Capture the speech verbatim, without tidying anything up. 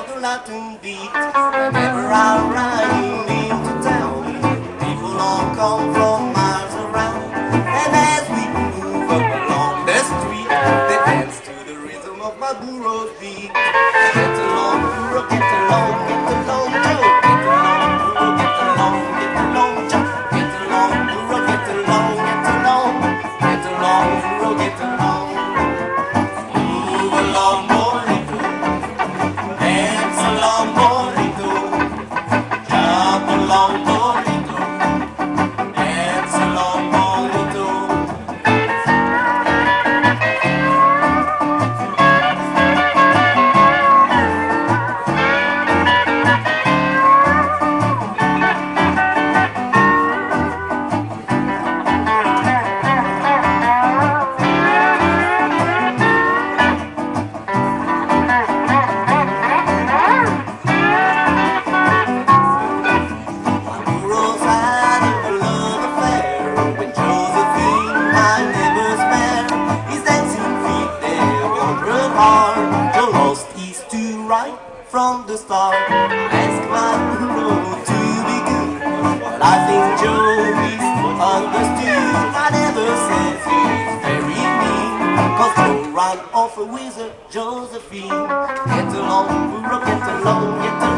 for the Latin beat. Whenever I'm riding into town, people all come from miles around. And as we move up along the street, they dance to the rhythm of my burro's beat. Get along, burro, get along, get along, Joe. Get along, burro, get along, get along, Joe. Get along, burro, get along, get along. Get along, burro, get along. Move along, bonito. Dance along, bonito. Jump along, bonito. Dance along, bonito. From the start, ask my hero to be good, but I think Joe is understood. I never says he's very mean, cause Joe ran off a wizard, Josephine. Get along, burro, get along, get along.